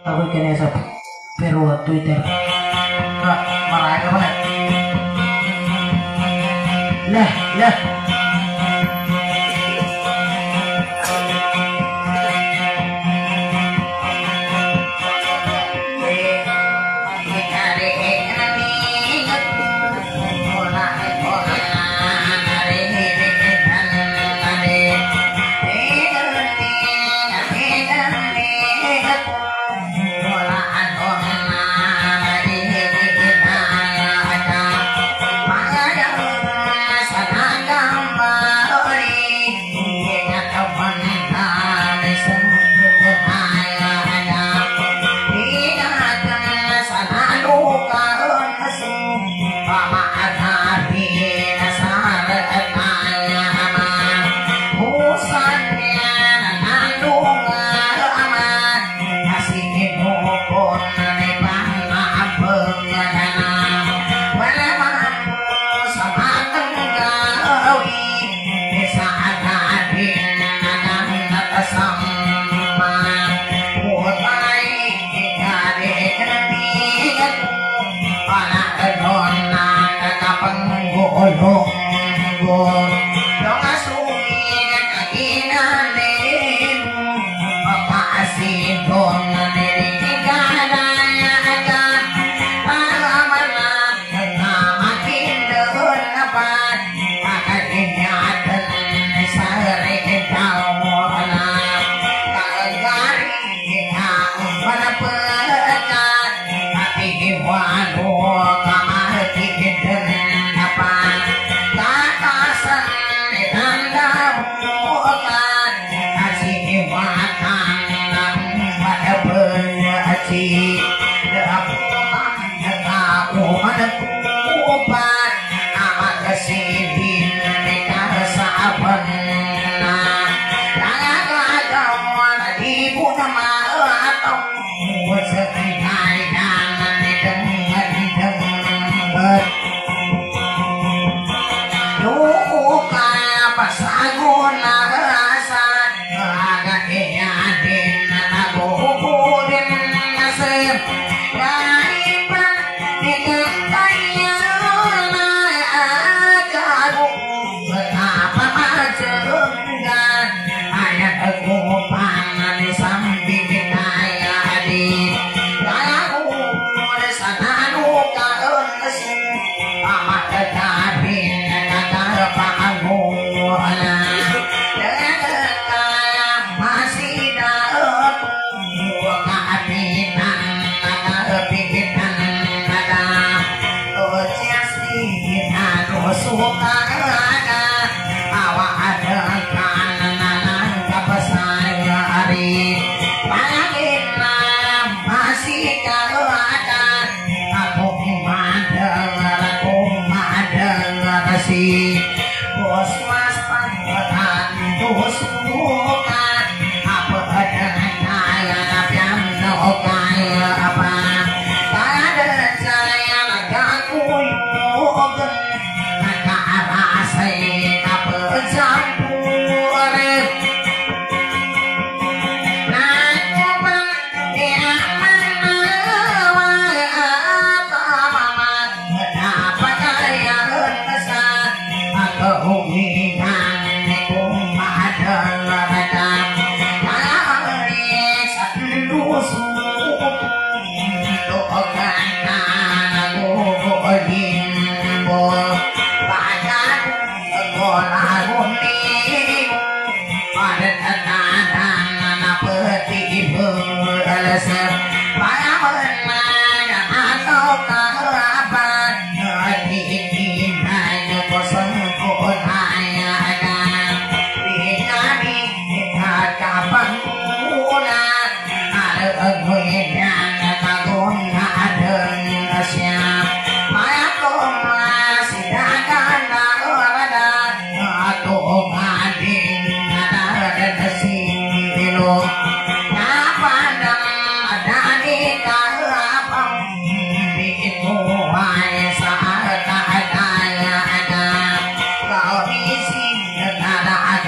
Aku kena sa pero Twitter. Maraya ka ba na? Lah.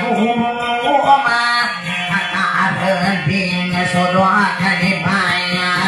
Sodoa kali banyak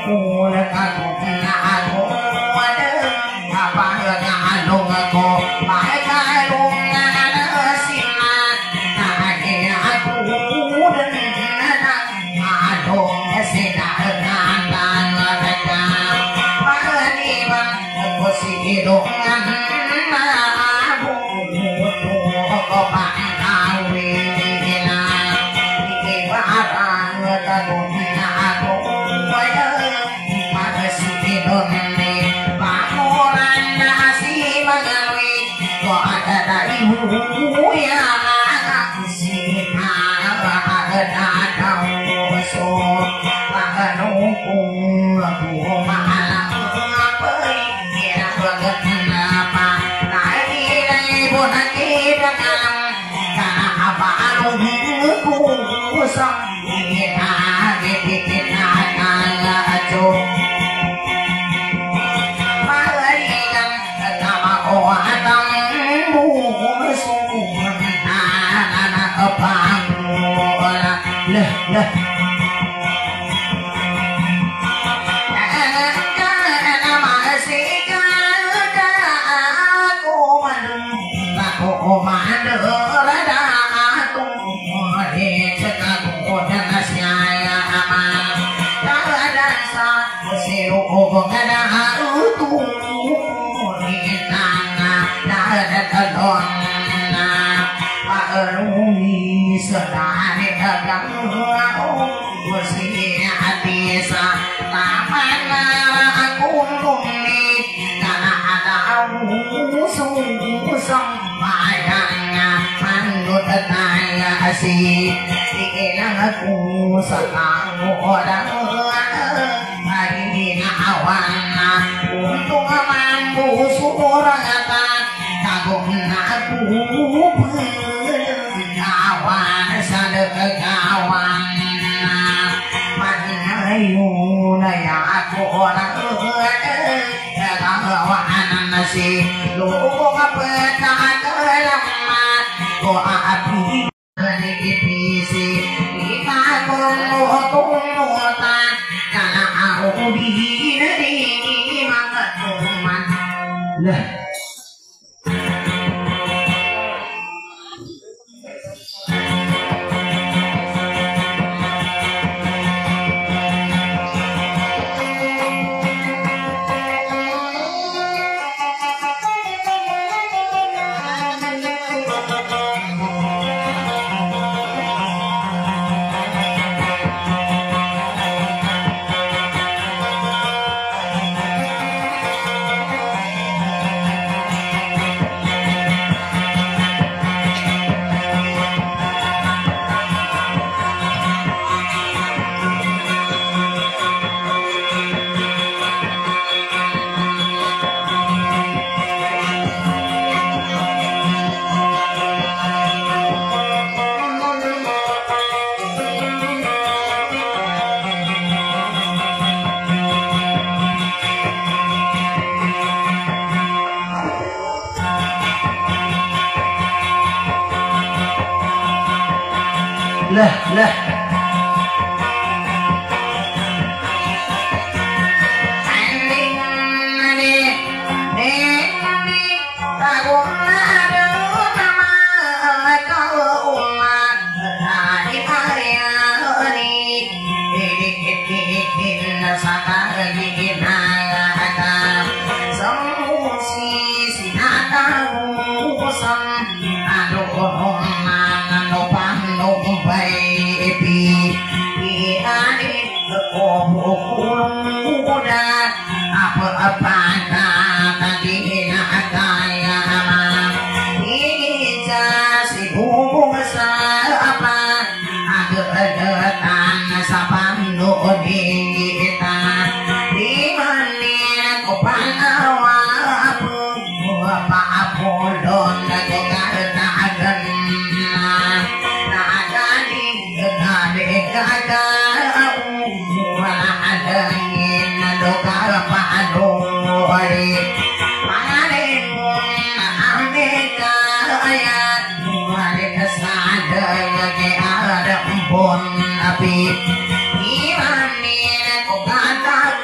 Api, iman ni aku kata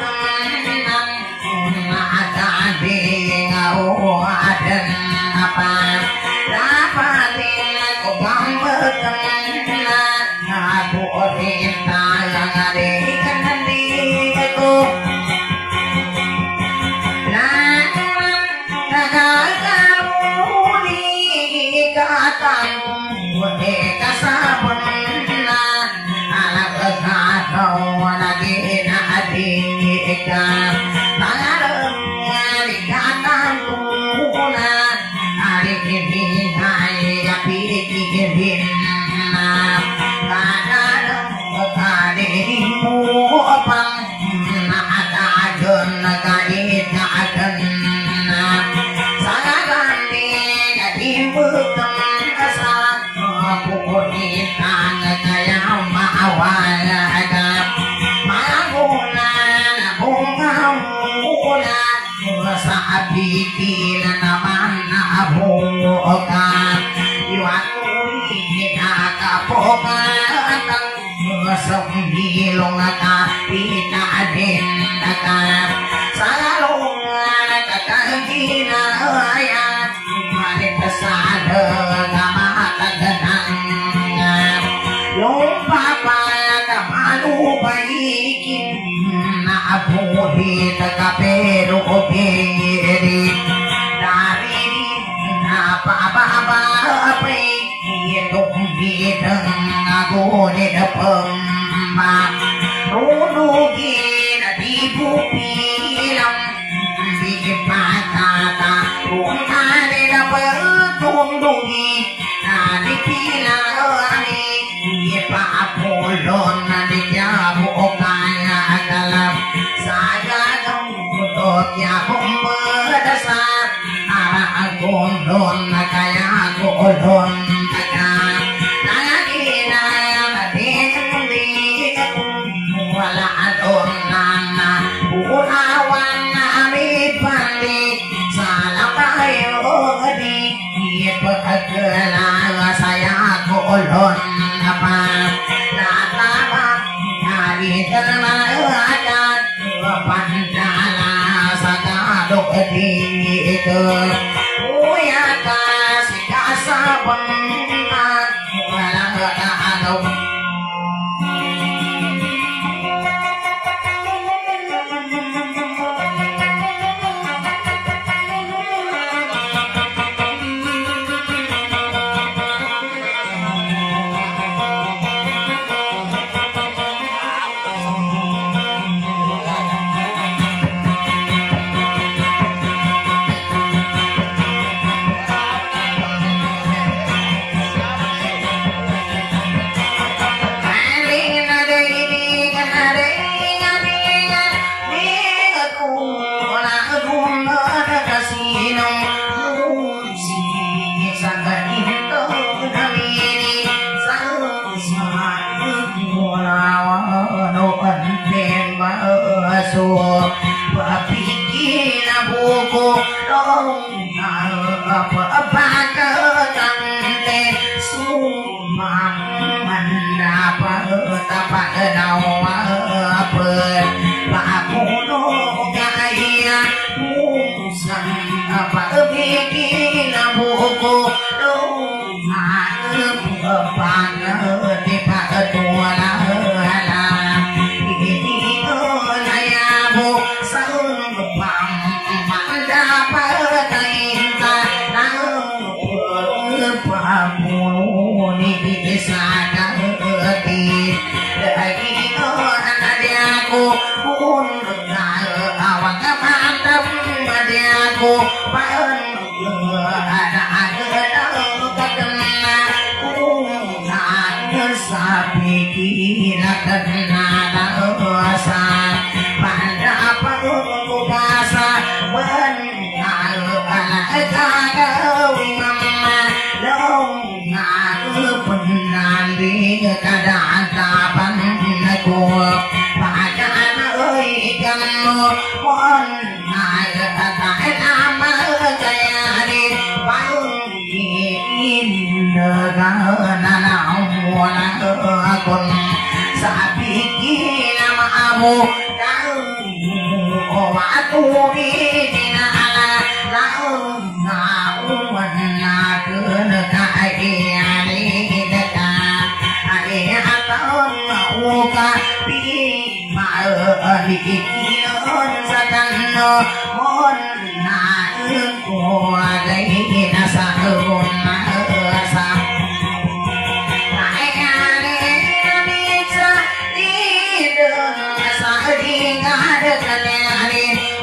Hãy subscribe cho kênh Ghiền Mì Gõ để không bỏ lỡ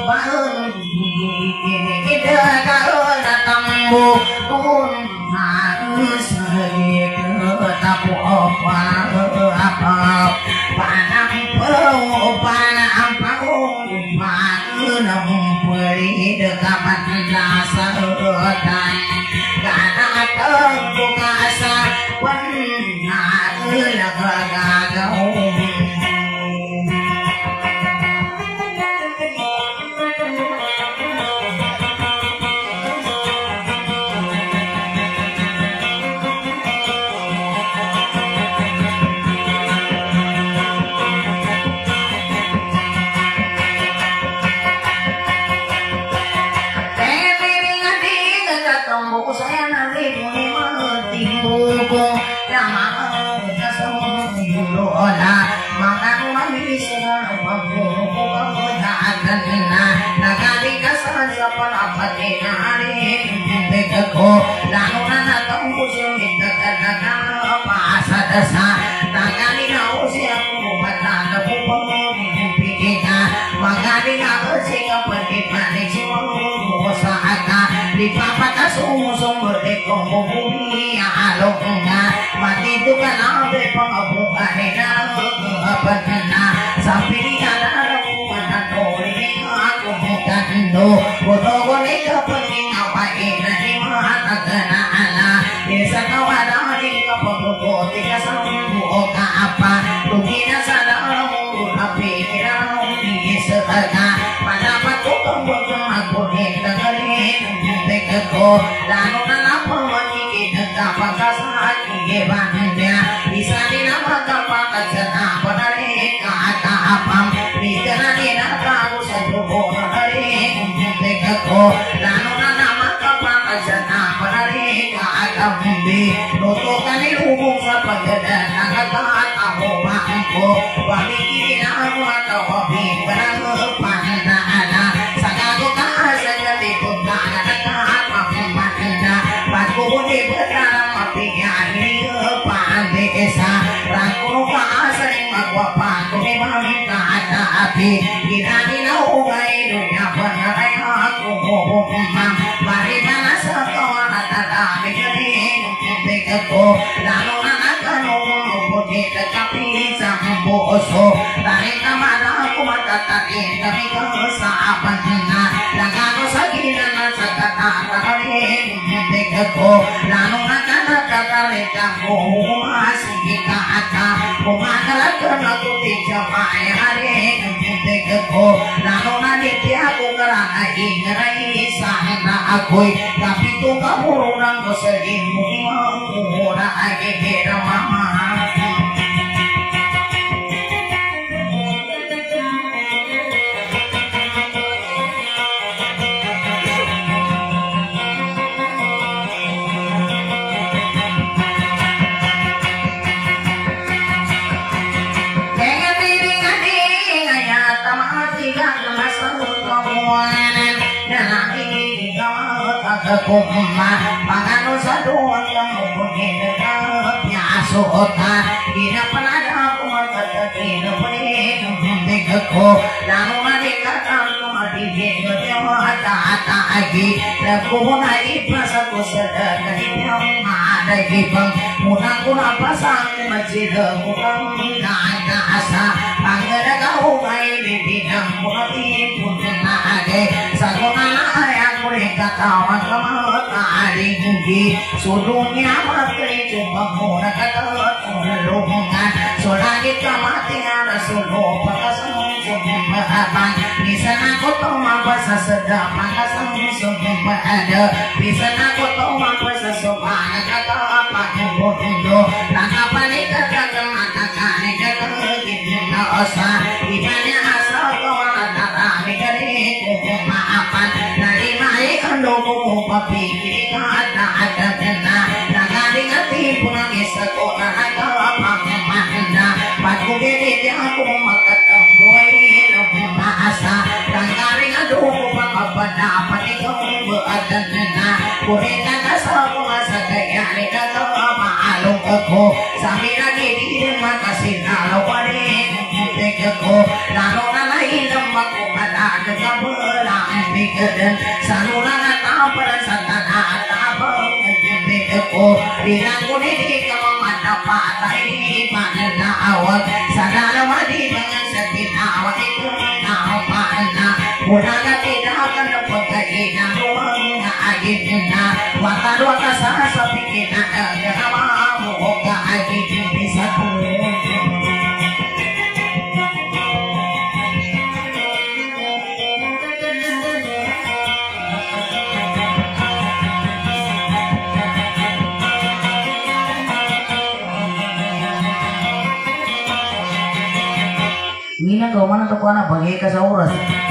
baun ide kaun tambu tun harus tapu apa panang pau panang pau manam peri dekapan rasa dan karena buka asa benar lagagau di papa sung berdekong bumi aloknya mati itu kan abe pengabukan apa sampai di ada rumah dori aku bukan do bodoh neka penting apa ini mata kena ala desa kawadan di kapodo tiga sambu oka apa tugina sadar tapi kira di setengah pada patu kembang aku dengerin ko lalo na napamani nagkapagkasaki bandya isa din ang magkapagkasana panari kaatapang bigyan din ang tago sa grupo panari ko lalo na napagkapagkasana panari kaatambi luto ka nilubong sa pagdadan nakakatapo ko pamikirin ang mga kawabing parang pananaala sa gago ka sa galikod na Pagkukunin berdarah mapihan ini pandesa Rangkul kaasay magwapa Kuni mamita ada api Kinani na ugay dunya Panaray ako hukumang Maribana sa kawan at adami Kanin Tingkat ko Lalo na nagkanong Puti kakapi sa buoso Dahil naman ako matatakin Kami ko sa apan na Lagano sa gina sa katatarin ko lalo na nakakakalit ako sige ka ata kumakalat ka na tutig sa mayari ko lalo na niti ako karanahin na isang na ako'y kapito ka puro ng kasalin mo mura ay kikira mama Kumma pangano sa doon yung mubunin na piasota ginapanada ako magkatakin punin ko lalo na di katang matigil yung atataagi nagpuna ipasa ko sa dagat yung madagipang muna ko na pasang magsida mukang nagasa panggaragaw ay bibinang muna tipon na age sa kumalayang katawan kamaring hindi sulungnya matri cuma muna katalungan sulangit kamatian suluh pakasang sumbahan bisa aku tahu mabasa sedap pakasang sumbahan bisa aku tahu mabasa sumbahan kata apa mundo tangkapan kata kemana kane kata gimana osa ibanya asal kawan darah dari maafan dari Ando mo papikiri ka ada na nagaling at ipunang isa ko na nagkapamamanda pagkubilit ako magkatambuhay ng maasa nagaling at upo pang mapadapat ikaw maadan na kunin ka na sa mga sagayari na ito maalong ako sabi na hindi rin makasinalaw pa rin ko lalo na nailang aku ada kebelang bikin saluran tapar satana tapar aku bilang kuning kamu mata patai mana awal sadar wadi dengan sedih awal itu mana mudah tidak akan dapat keinginan ruang akhirnya wata sasa pikiran ada mau akhirnya bisa Mina kau mana tu anak bagi kasauras.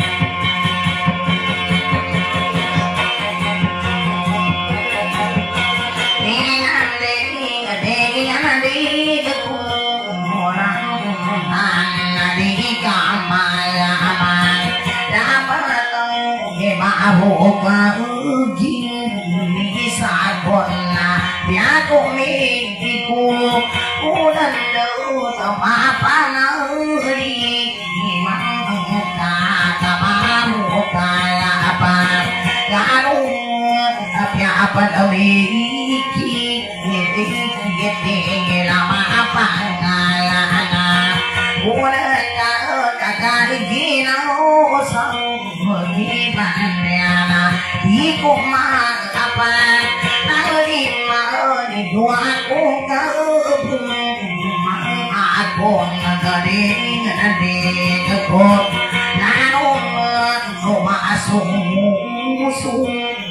apa memiliki lama apa ngana ulanya kakak gina sang bagaimana iku mah apa nari mah di dua aku kau aku ngade ngade kau nanu masuk musuh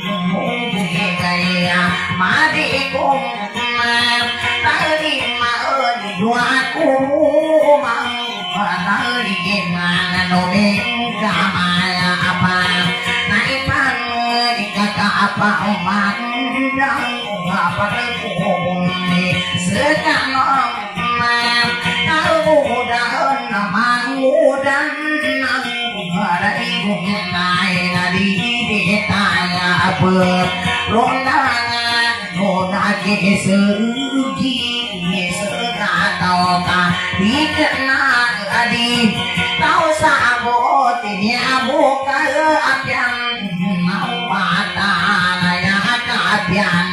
gaya mati kum tadi mau di dua kumang tadi mana nobeng kamaya apa naipan di kakak apa mandang apa kum sekarang tahu udah nama udah ada ibu naik di ditanya apa rondangan roda kesugi sekatau ka dikenal adik tahu sabot ini buka apian mau patah ya kapian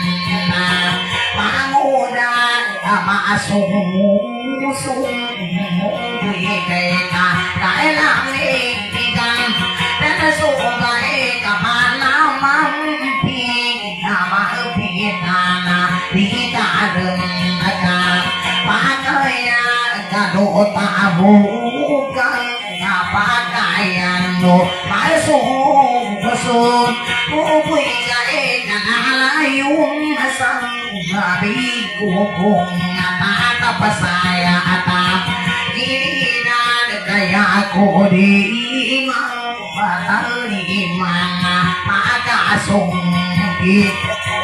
pangudan masuk musuh kaya kailang ikan dan sukai kemana mampi nama pitana dikadeng pakaian kado tabukan pakaian lo masuk masuk ubui kaya kalayung asam babi kukum mata pasaya atap kirinan kaya aku di imam batal di mana maka sungkit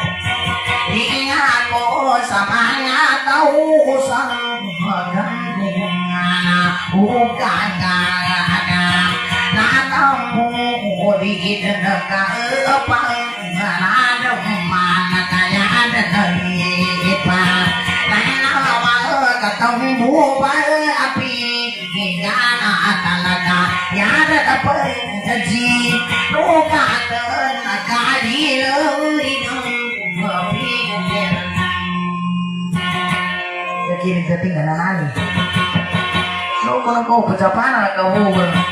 ingat mo samanya tahu sang gandungan bukan gana natamu di dekat apa ada mana kaya ada ipa ketemu api hingga talaga ya ada apa haji luka tenaga di Kini ketinggalan nani. Lo kau pecah panah kau.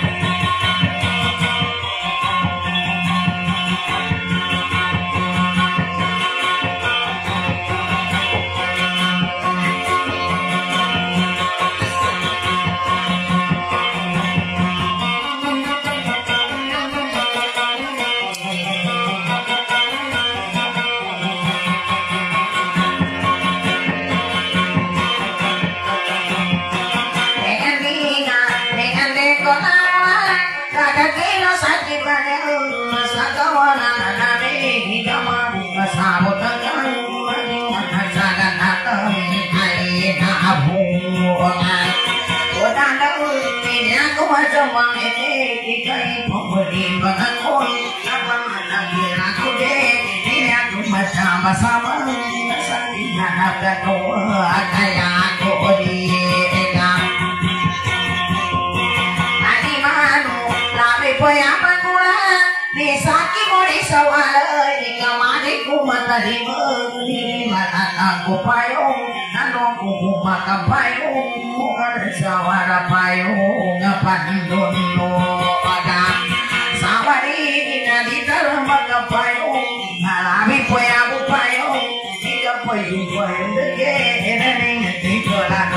Sama-sama saling ada doa kayak aku di tadi manu panggula disaki mo di sawala di kamari ko matali mo ni manatang payong nanong ko kumakapayong mukhang sawara payong ngapandun mo pada sawari na di talang magkapayong marami po yung payong ika po yung payong dagay naning di ko lang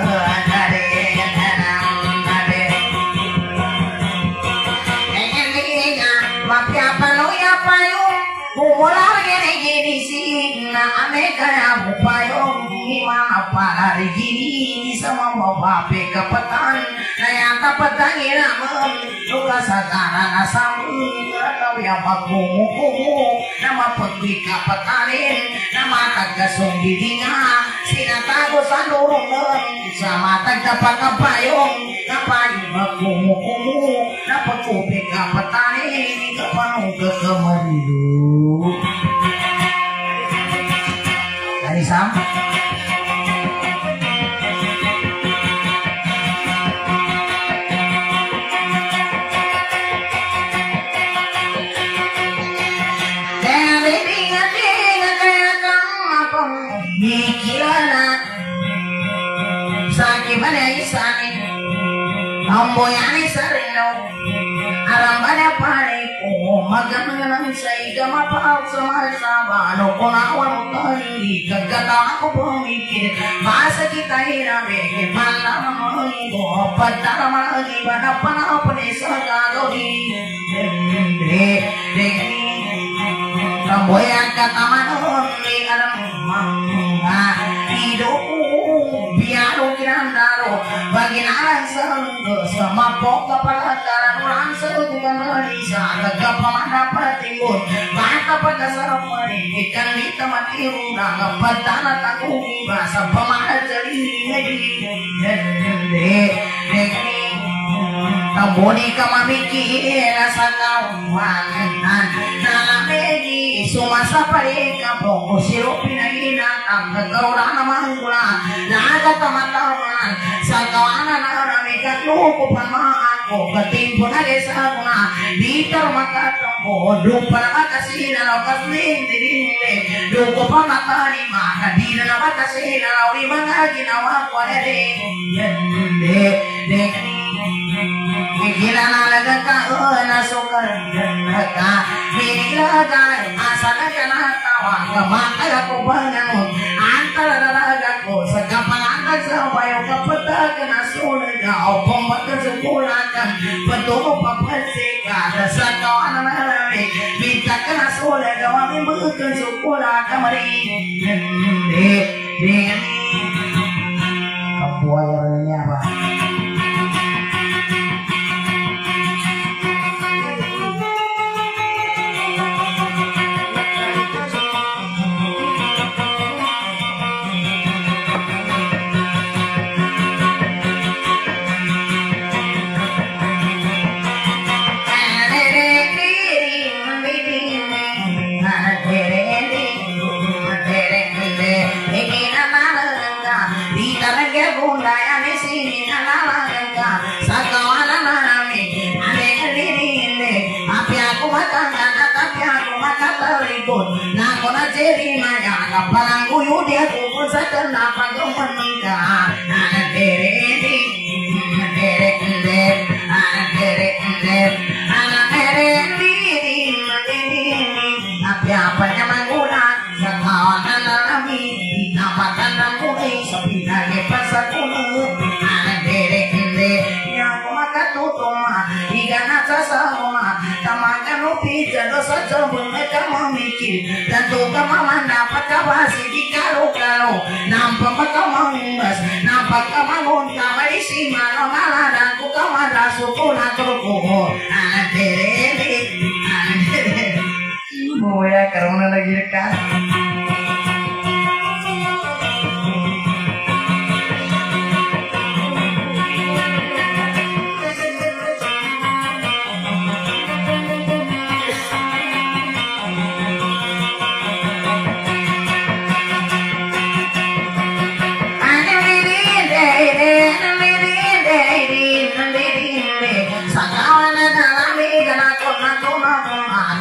Umular gini sih na ane kaya bupayong gimana para gini sama mau bape kepetan naya tapetangin namun luka sadara nasam atau yang bakumu nama pergi kepetanin nama tagasung didinya sinatago sandurung sama tagapak kepayong kapayong bakumu nama pergi kepetanin kepanung kekemeridu Dari Sam Amboyani sarino arambane pare ko maganang say gamapa sama sama no konawan kali kagata ako pumikir masa kita hirame ke malam mo patara magi bana pana apne sagalo di de amboyan kata manon ni aram mangga hidup biaro kirandaro baginalan sama pok kapalataran orang segugan risa tegap pemadapat timbul mata pada sarapani ikan di tempat iruna ngepatana takumi bahasa pemada jadi Tamboni kamamiki rasa kawan nalamegi sumasa pareka poko siropina ina kagaurana manggula naga teman-teman sakawana naramika nuku pamaako ketimpu na desa kuna ditar maka tempo dumpar makasih dalam kasih dirinde duku pamatani maka dina makasih dalam lima ngaji nawa kualede Pikiran alaga ka na sukar ka Pinilaga asana ka na tawa Kamakala ko bangangon Antara dalaga ko Sa kapangagan sa bayo Kapata ka na sulag O pumbaga sa kulagan Patuko papasika Sa kawana na rami Minta ka na sulag O aming bukan sa kulagan Marin Kabuayarannya apa? Jadi maya kapalang kuyu dia kupul sadar napa goman mengka anak dere tapi apanya manggulan sekawanan alami dinamakan nampuhi sepinagi pasar kuno anak dere yang kumakan tutuma igana sasama tamakan lupi jado saja mereka memikir dan tuka mama dapat kabasi di karo-karo nampak makamangas nampak kamangun kamari si malo malah dan tuka mada sukuna turkuho anak-anak mau ya karena lagi dekat Sakawana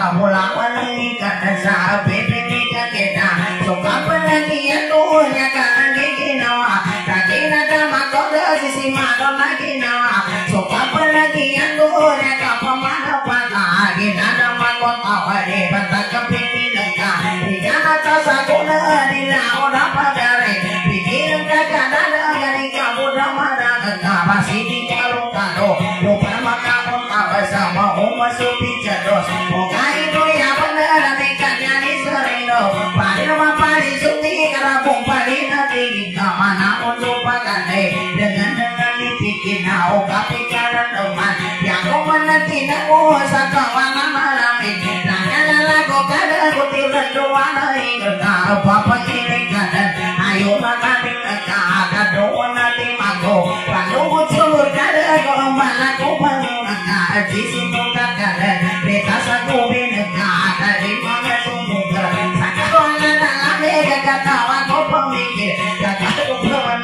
kamu lawan karena sahabat tidak kita suka penantian tuhnya karena ginawa kagina sama kode sisi madon lagi nawa suka penantian tuhnya kapamana patah gina sama kota wadi bantah kepingin enggak digana tasakuna di laut apa dari pikiran kakak dada gani kamu damada enggak masih di kalung-kalung lupa makamun apa sama umat supi jados muka itu ya bener ikannya di serino padi rumah padi suti karabung padi nanti kemana pun lupakan dengan dibikin nau kepikiran teman yang kau menanti namu sakawana malam ini nanya lagu kada kutir dua naik apa ini kada ayo makan kada doa nanti mago lalu celur kada kau malaku panggungnya di situ kada beta saku bineka dari mana sumber sakawana dalam mega katawa kau pemikir kata kupuan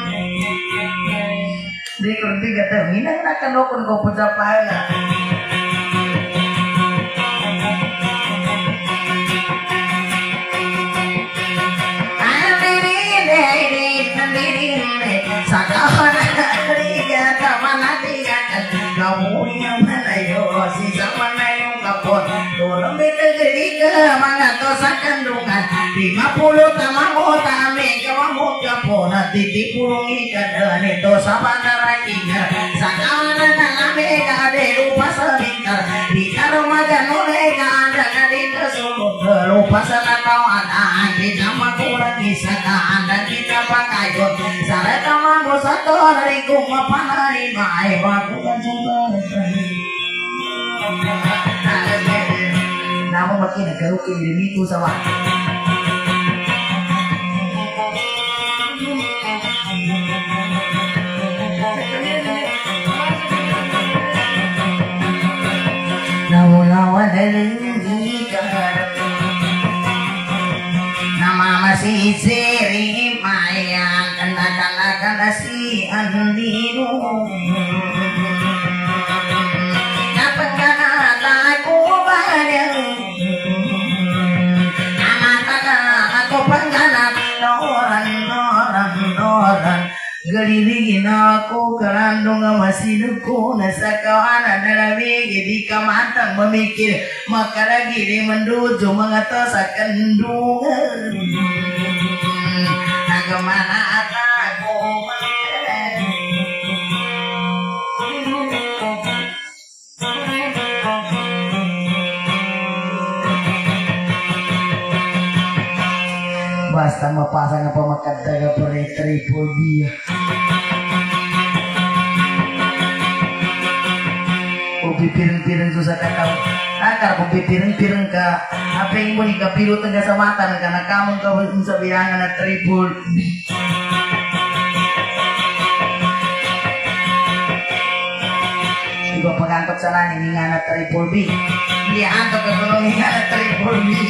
di kerti kata minang akan dokon kau pencapaian sakawana riga kamana tiga kamu yang mana yo si sama yang kapon dorong bete geriga mana tosa kandungan 50 tamamu tame kamu kapon titi pulungi kadane dosa bandara kinga sakawana nalame kade lupa selingkar di karoma ganole kada kade tersumur lupa sanatau ada di nama kurang kisah anda kita pakai got sare tamamu satu hari kuma panari mai baku kan nama makin kerukin demi itu sama nawa dari nama masih seri maya kena si andiru kapan kana aku badang aku pangganat noran gelilingin aku kerandung masih nuku nasa kawanan dalam di kamantang memikir maka lagi di menduju mengatakan kendungan kemana aku basta mapasang apa makadaga pare triple B ubi pireng-pireng susah kakau akar ubi pireng-pireng ka apa yang mau dikapiru tengah samatan karena kamu kau bisa bilangan na triple B iba pagantok sana ni ngana triple B dia antok ke golong ngana triple B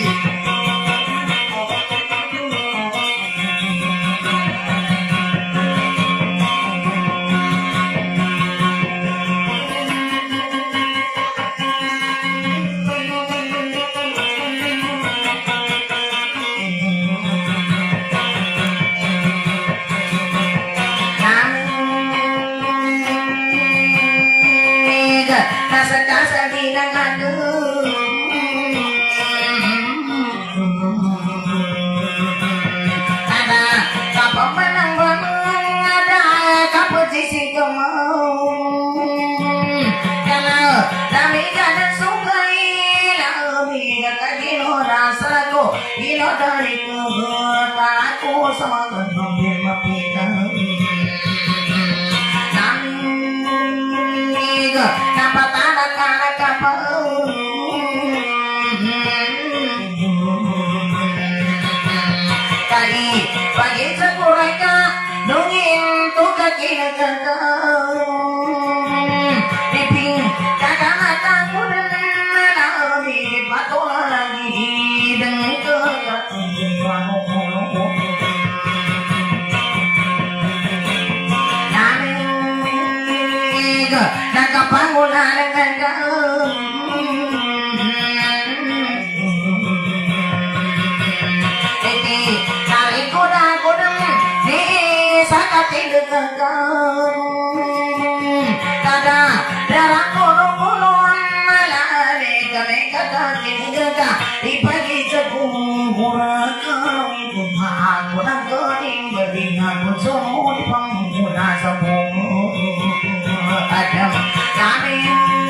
di pagi jagung kurang itu aku nak kening beringat musuh di pengguna semua adam kami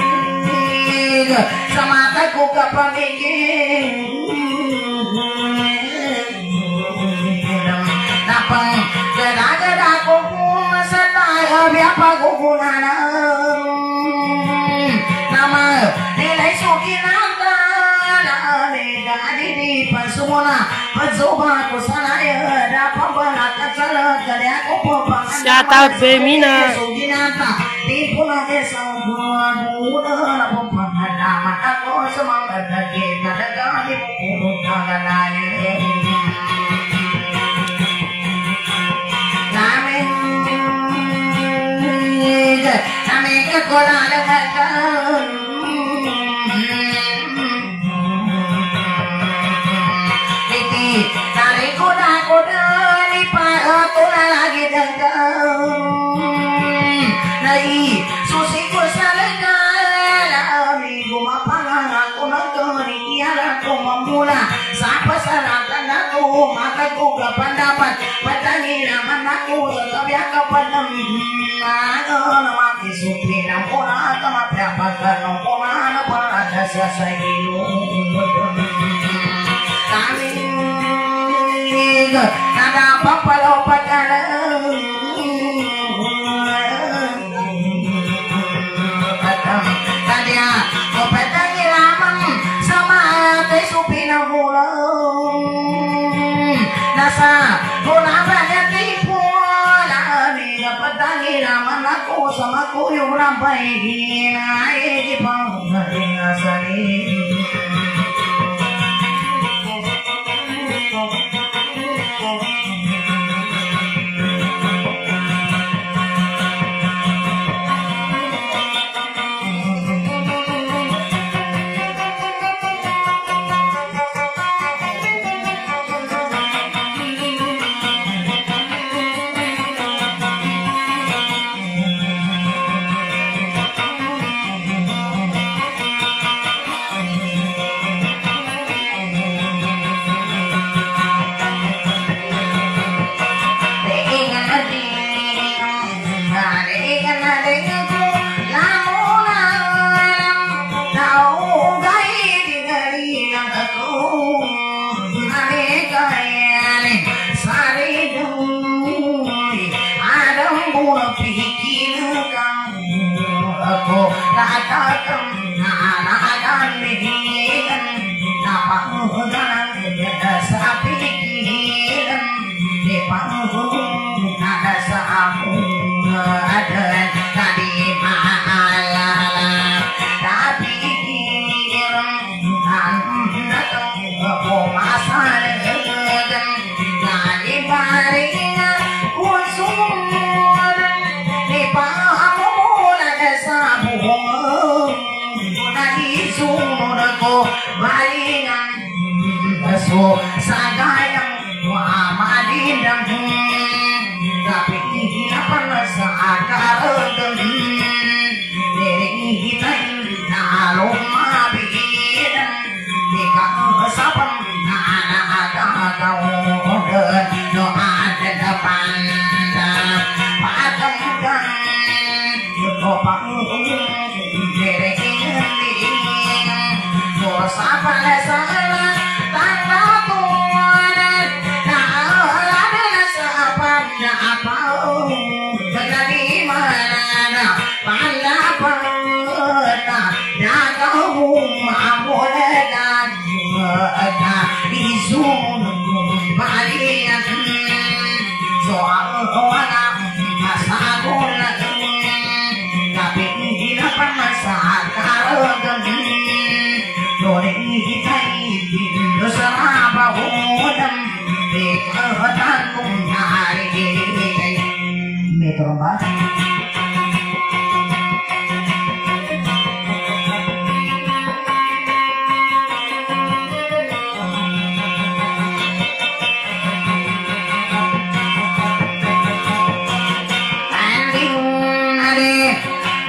semataku kapamigin napang gada-gada ko kung sa tayo biapa ko kunanan nama nilai suki nanta di pasumuna pazoba ko sana ya dapat balak salah kada ko papangan shout out Femina suki nanta di puna desa muda na papangan nama ako semangat lagi kada di puru tangan nami kekola dengan iti nari kuda ni patula lagi dengan nai susi ku salengan minggu mapangan aku nagari tiara ku memula sapa salatan aku maka ku kapandapat patangi naman aku setabi akapadam mati supi nampuna kama perapakan nampuna napara dasa sayilu kami nada apa lopakan kadia kopetangi lamang sama te supi nampuna nasa guna banyak tipu patangi naman ako sama ko yung rampay ginay di panghaling asali sagayang muamadinang tapi hinapan sa akaragam diri hitayin nalong mabigidan di kasapan na nakakakawodan no ada depan patangkan o pangungin diri hinayin dosa palasala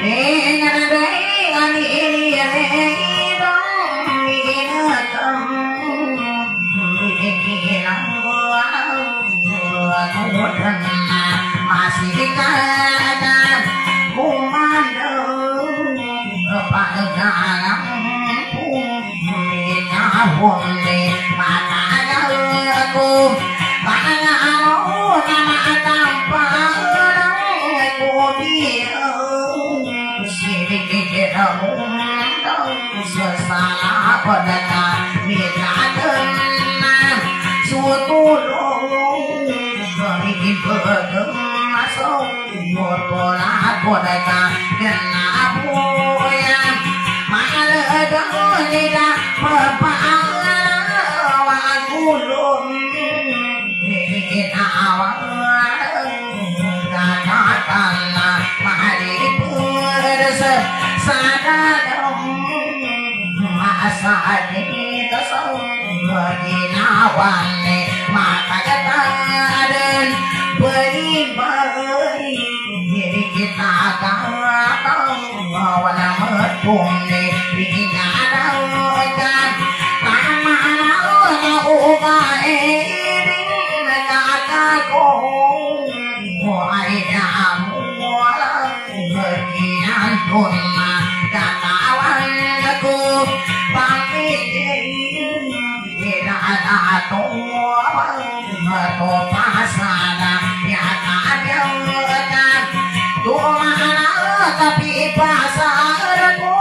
Come tahun ni matanya aku tanya nama tanpa aku dia sini kamu sesala pada kami tenang suatu dari berkemasuk bola pada kami kenapa yang malah tidak berpahala gulung awal katakanlah mari bersadar masa ini berginawan maka katakan beri diri kita katakan bahwa metung diingatkan tanah ubah ini kataku mulai mulai berkian tunna katawanku pamit tidak ada tua atau pasana yang ada tua tapi pasarku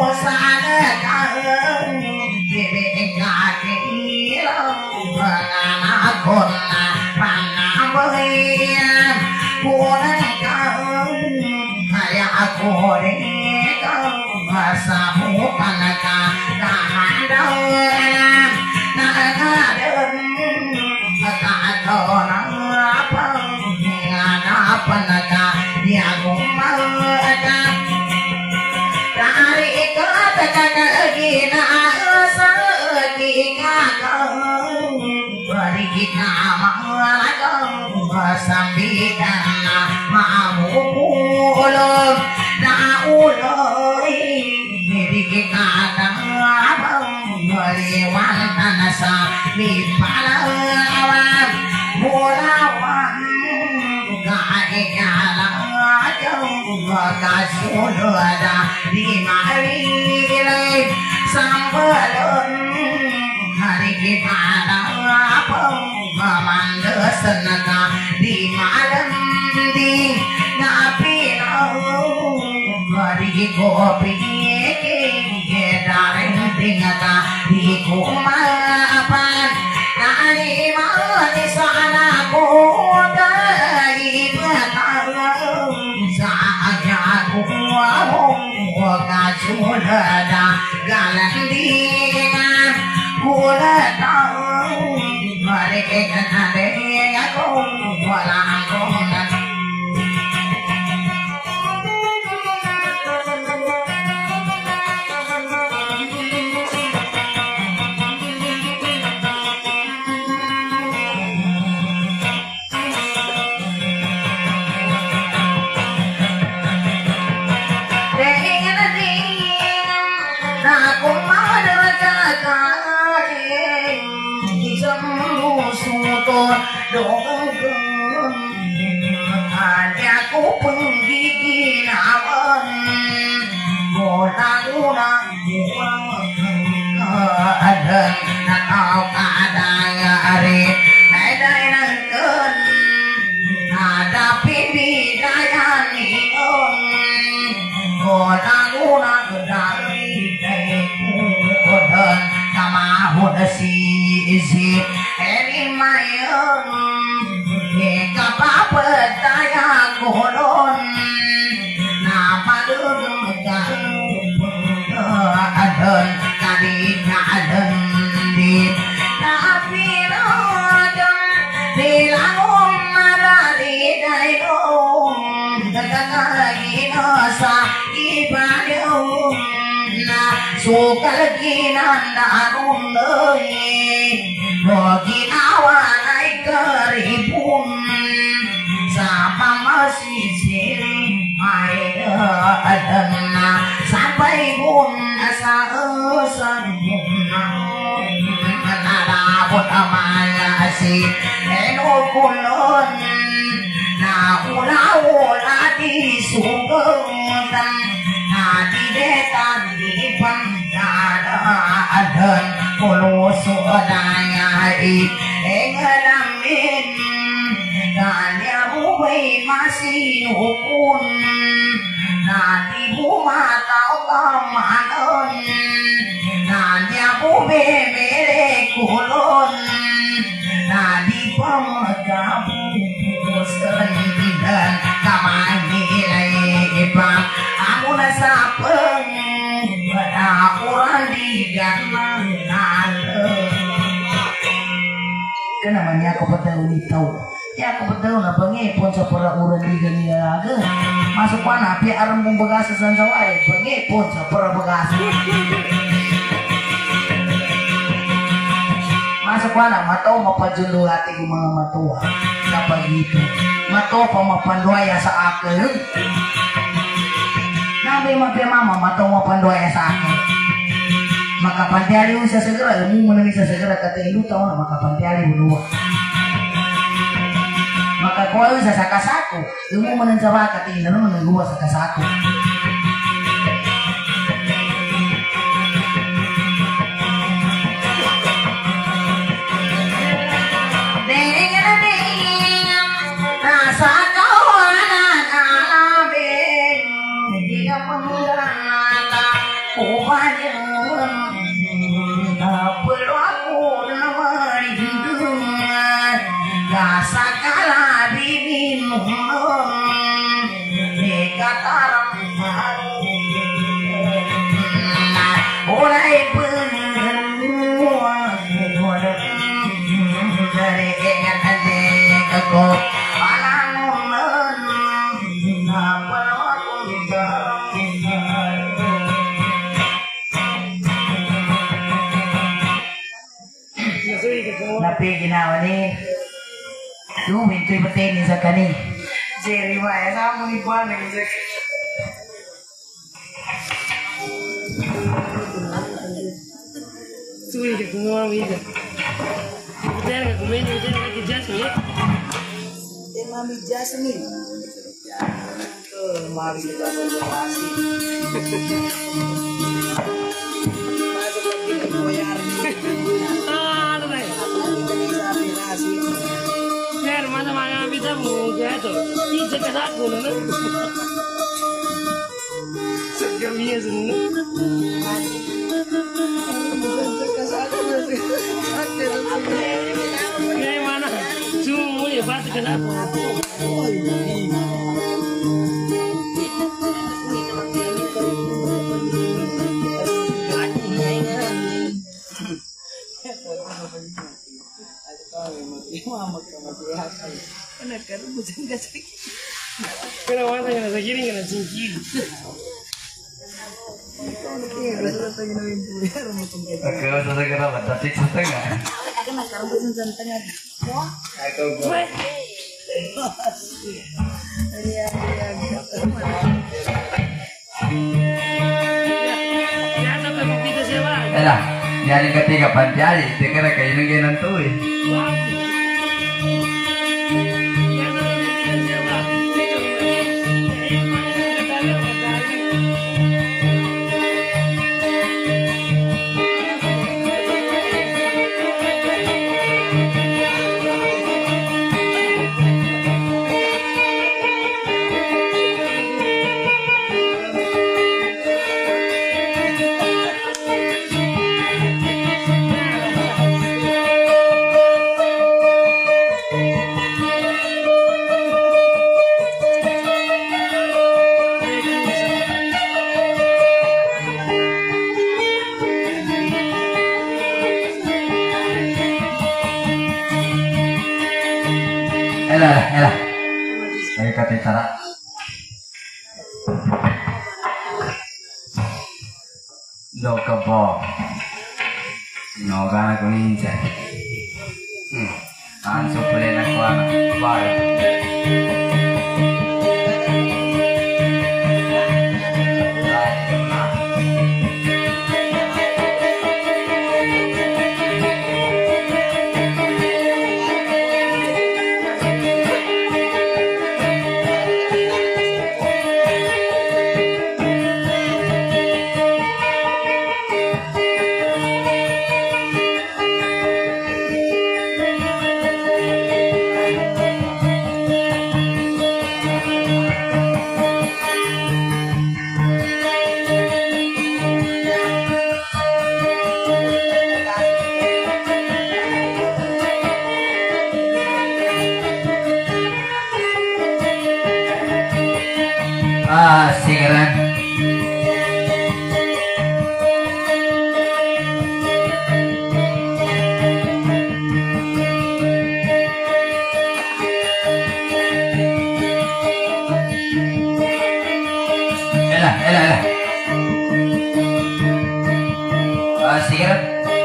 sanakan dibingkakilah menganakuna panambayan punakan kayak aku dekan basamu kanaka kahandawan nanadan kakadona apa ngana naka yang umakan dari kata gina seketika beri kita malam sambikan mamu ulun na uloi diri kita meriwan tanasa di palawan mulawan kaya Kasuluada di mari sambalun hari kita apa memandesenaga di malam di ngapilo hari kopi kedaring tingata di kumapan kali mati sana kota Kasulada galandingan kula tahu mereka ada aku walang kongan dongeng hanya ku penggiginawan mudah-mudah ada atau kadang hari ada nangken hadapi bidaya nion mudah-mudah dari dan sama hodasi isi mayon kapapa taya kolon nama duduk adon kadi adon di tapi lodon di laung marari dari dong lagi dosa ibadah suka lagi nanda Ginawa naik keribun sama masih siri adana sampai pun asa sanjuna nara pun amaya si enokulon na ula di sunggutan na di detan di pandada adan kulo sudaya engalamin kanya buhay masinukun nadi bumatao kamanon nanya bubemere kulon nadi pamagkapusan dan kamanilay iba ako nasapeng padakuran di ganang kan namanya aku betul tahu ya aku betul na pangipon sa para uran di ganila masuk mana pi aram mong bagasa sa saway pangipon sa para bagasa masuk mana mataw mapajulu hati ko mga matuwa kapag ito mataw pa mapanduaya sa akin nabi mama mataw mapanduaya sa akin makapantiali mo sa segera mo mo sa segera kata ilu tahu na makapantiali mo dua makakuha sa sakasako mo mo sa baka tingin mo nagawa sa kasako Napi ginawa ni Lumin to'y batin sa kani Jerry Maya sa mo ni Juan Suwi ka kumuha mo ito. Kita ka kumain mo dyan kay Jasmine. Mami Jasmine. Mami kita berlokasi. Masuk lagi ke koyar. Ano ba yun? Sir, masa bisa mo kaya ito. Isa ka sa ako na. Sa kamiya sa nuna. Kaya mana? Sumo mo yung bata ka sa ako. Pero wala ka na sa kiring ka na singkil. Oke, usah segera batas sih setengah. Aku nak karung pun setengah. Aku gue. Elah, nyari ketiga panjari, dikira kayak ini nanti. Elah. Saya kata cara. Do kebo. No gana ko ninja. Tan supple na ko ana. Bye. Sigaret. Elah. Sigaret.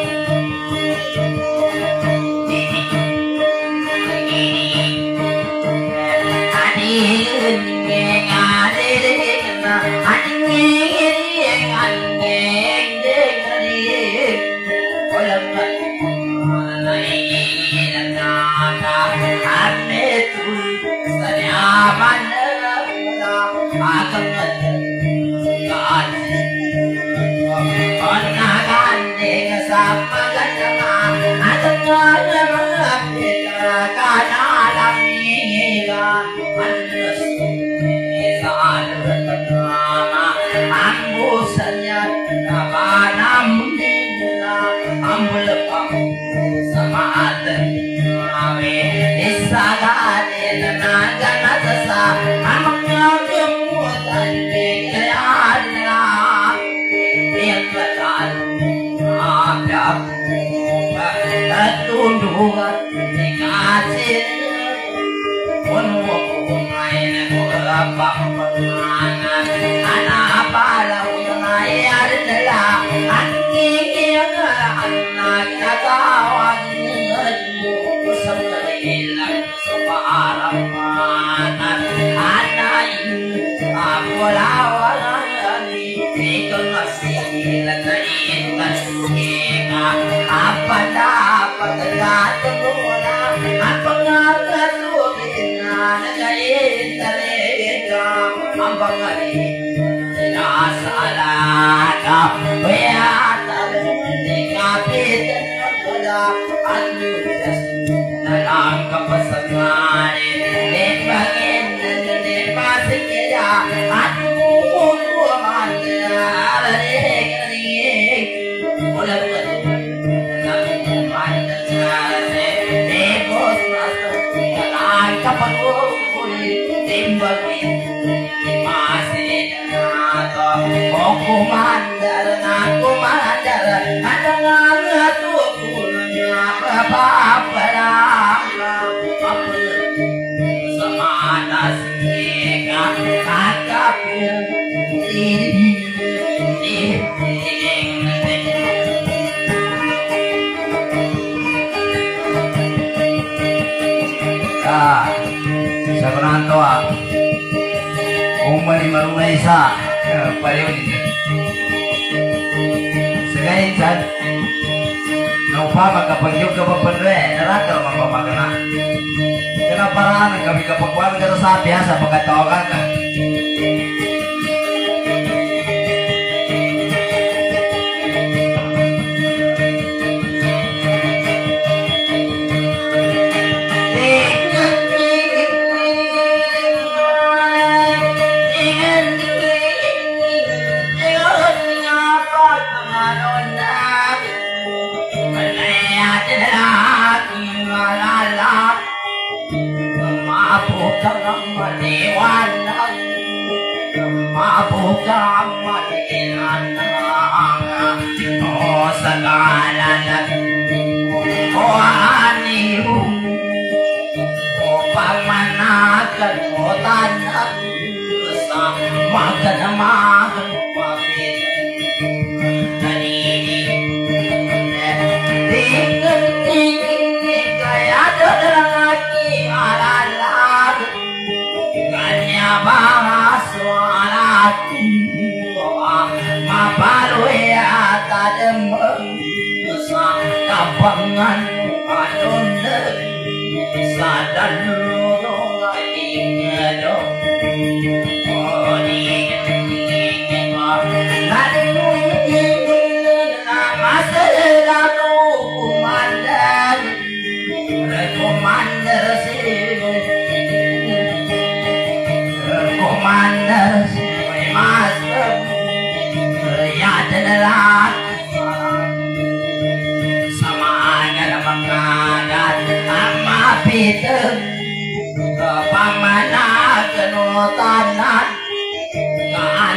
Biasa pagkatawagan ka.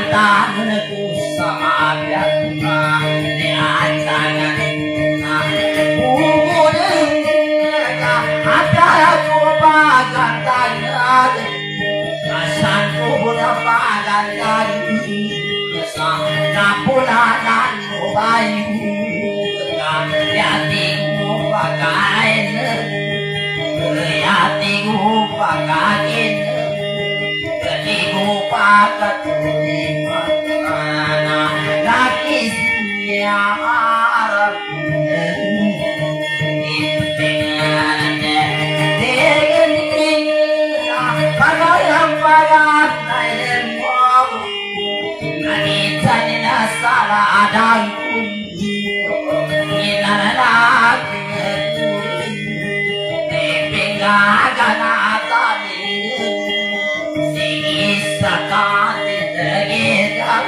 tanganku sama biasa di antangan ada aku bagan tanya rasaku berapa gantan kapunanan bayu yatimu pakain yatimu pakain ketimu pakatuliman laki siar salah adangku inanak pinggagan sisakan tegak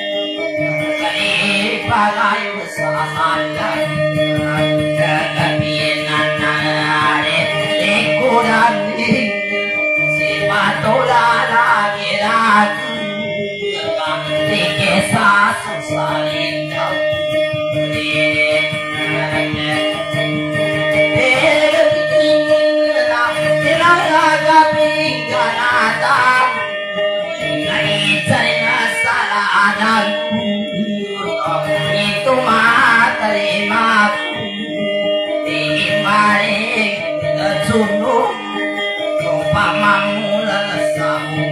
kali pagai usahakan kebinan nare lekuran si patola lagi lagi kisah salinda itu materimaku diimbalik sunuk umpamamu lesamu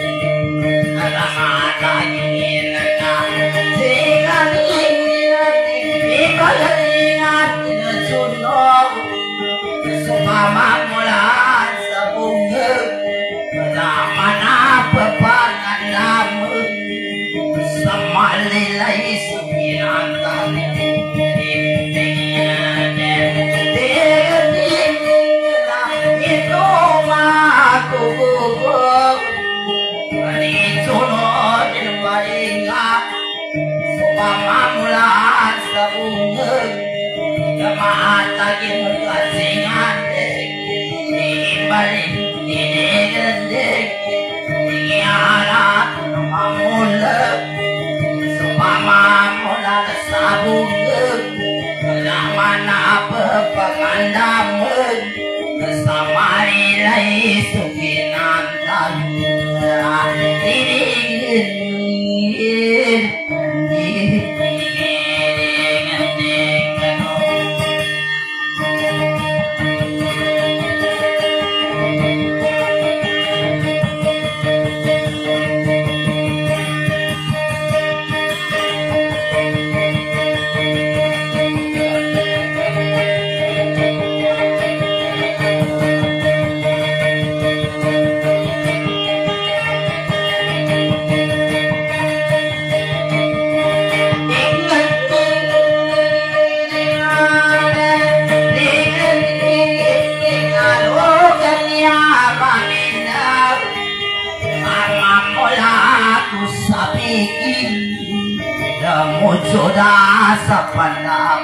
sudah sepanjang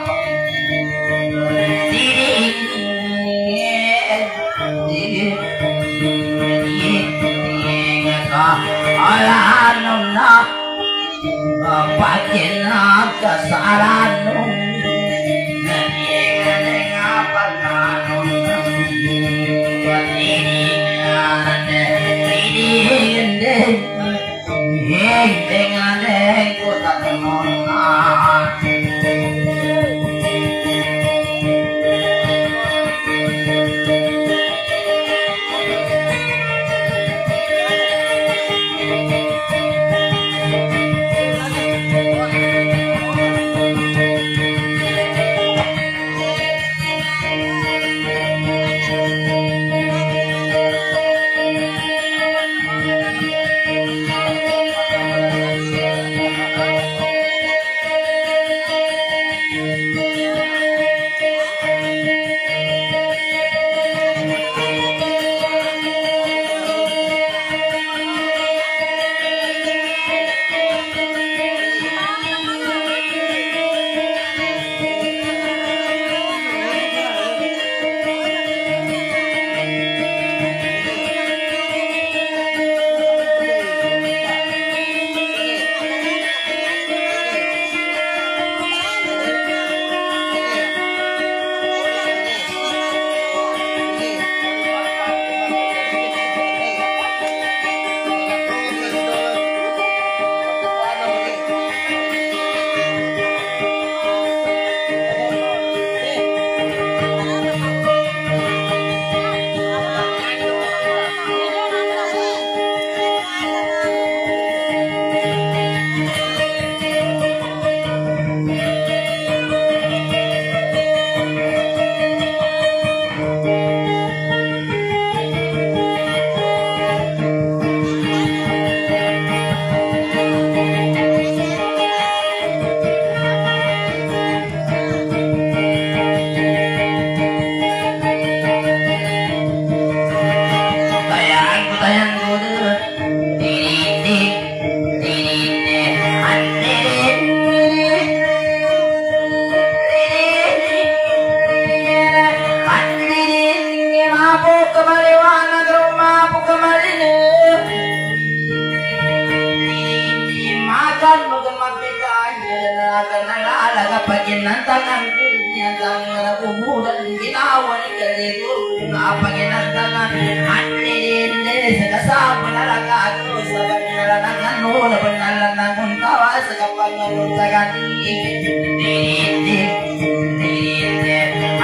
ginantangan ko Nyatang nabubulan ginawa ni Kaligo Apa ginantangan Anlilinde sa kasama na lagado Sa pagnalangan no Na pagnalangan kong tawa Sa kapangalong sa kanig Nilinde Nilinde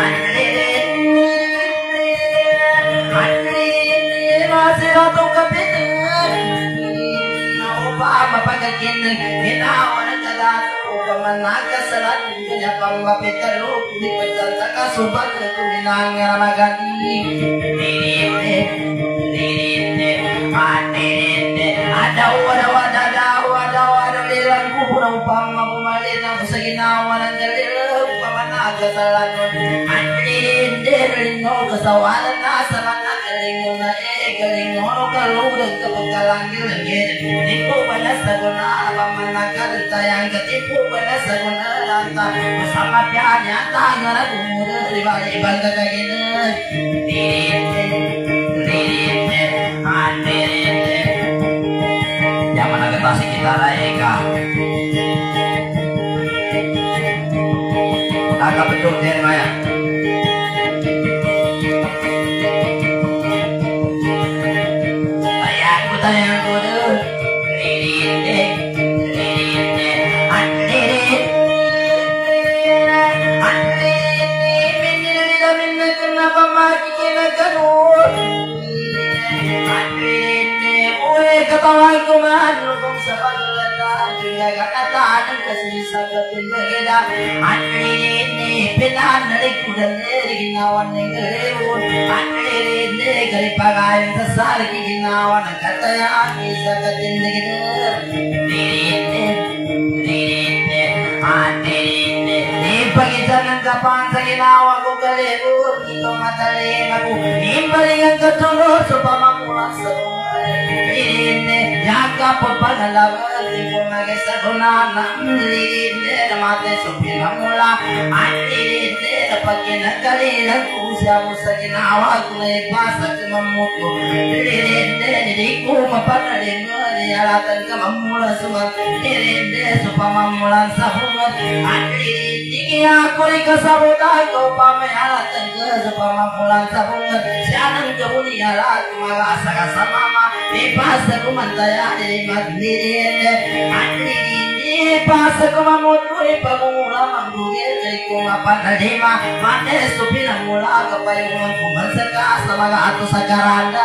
Anlilinde Masira itong kapitan Mapagakin ginawa ng kadato Pamanagasalan Kanya pang mapitalo Di pagtataka Subag na kuminangaragani Nilinde Nilinde Nilinde Adaw Lilang kurang pamamumalin Ako sa ginawa ng dalilang Pamanagasalan Nilinde Lino kasawalan na sa mga galingon na galingon kalugad kapag kalanggil ng Di po ba nasagot na pamanagad tayang Di po ba nasagot na lanta Masama piyan yata nga na kumura Ibang kakaginan Nilinde Nilinde Nilinde Yaman nagatasi kita laika Taka betul din maya Tayang ko doon Nilinde Nilinde Anlilinde Anlilinde Minililamin na kanapa makikinaganoon Anlilinde Uwe katawag kumano Kung sa paglalatan Pinagakataan Kasi sa kapinagida Anlilinde Pinanalikudan Ginawan ng galibon Anlilinde Kalipagayon sa salik Ginawa ng katayaan Isa katindigin Nilinde Nilinde Nilinde Ipagitan ng kapang sa ginawa ko galibon Ito matalim ako Imbalingan katulog Sa pamamulang sa umay Nilinde Yaga po panalawan Di po nag-isagunan Nilinde Namate sa pinamula Nilinde Napag kinagalilan Kung siya mo sa ginawa Kung naipasa kumamuto Nilinde Hindi ko mapanalin Niyalatan ka mamula sumat Nilinde Sa pamamulan sa bungat Nilinde Kaya ako rin kasabutan Ko pamayalatan ka Sa pamamulan sa bungat Siya nang kabuniyalat Kumagasa ka sa mama Ipasa kumantaya Nilinde Nilinde Ipasa kumamuto Ipamumula Manggugil Kaya kung mapanalima Mates to pinamula Kapayungan kumansa ka Sa mga ato sa karanda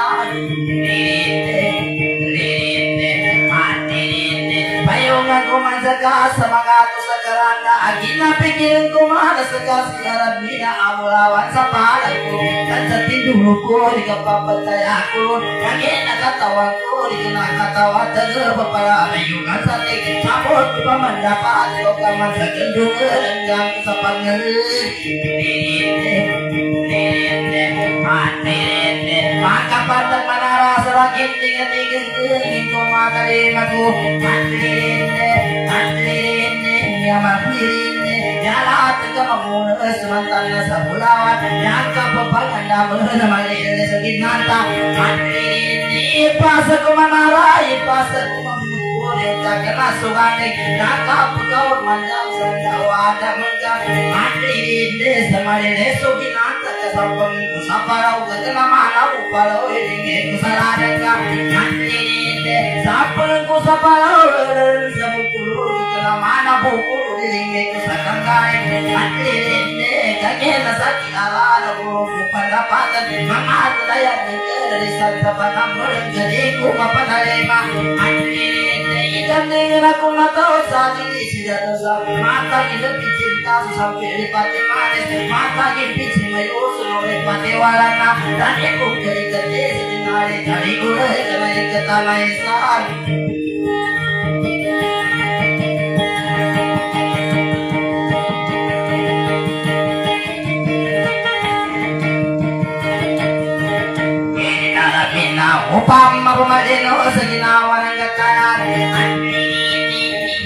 Nilinde Nilinde Nilinde Payungan kumansa ka Sa mga ato sa karanda Aginapigilan kumana Sa kasilarab niya Amulawan sa palay ko At sa tindulo ko Di ka papatay ako Kagin nakatawag ko Di ka nakatawag Tagaba para Payungan sa tigil Sapot ko pa man dapat Ikaw ka man sa gandungan Hanggang sa pangalan Nilinde Nilinde Nilinde Makapatak manara sa rakit Tingin-tingin Tingin ko makalima ko Nilinde Nilinde Yaman nilinde Yalat ka mamuna Samantala sa bulawan Yan ka papaganda mo na malilinde sa ginanta Nilinde Ipasa ko manara Ipasa ko mamuna Takanasuganig Nakapagawag mandang sa dawada mga Nilinde sa malilinde So ginanta kasapang ko sa paraw Kaganamanaw palaw Hilingin ko sa ladang ka Nilinde Sapang ko sa paraw Sa bukuro Kaganamanaw bukuro Hilingin ko sa kanggay Nilinde Kagina sa kinarana Buro ko pandapatan Mga talayan ng karisan sa panamurang Galing ko mapanalima Nilinde Ikandingin ako na tao sa ating isigato sa mata Ginapitsin kaso sa pilipati manis Mata ginpitsin may uso Nulit patiwala na Dani kong karikati sa dinari Dani ko rin kanay katalay saan Upang mapumalino sa ginawa ng kakayanan